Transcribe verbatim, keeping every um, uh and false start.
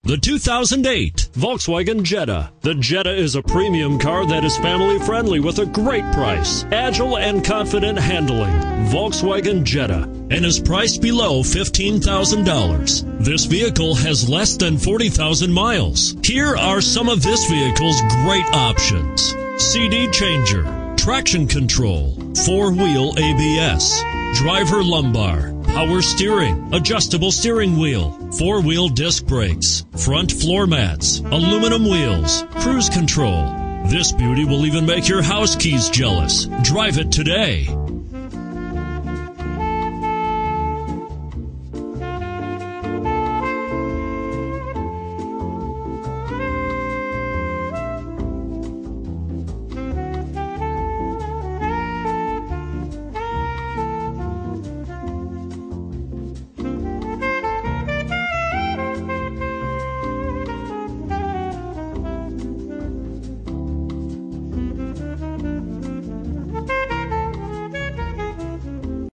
The two thousand eight Volkswagen Jetta. The Jetta is a premium car that is family friendly with a great price, agile and confident handling. Volkswagen Jetta, and is priced below fifteen thousand dollars. This vehicle has less than forty thousand miles. Here are some of this vehicle's great options: C D changer, traction control, four-wheel A B S, driver lumbar, power steering, adjustable steering wheel, four-wheel disc brakes, front floor mats, aluminum wheels, cruise control. This beauty will even make your house keys jealous. Drive it today.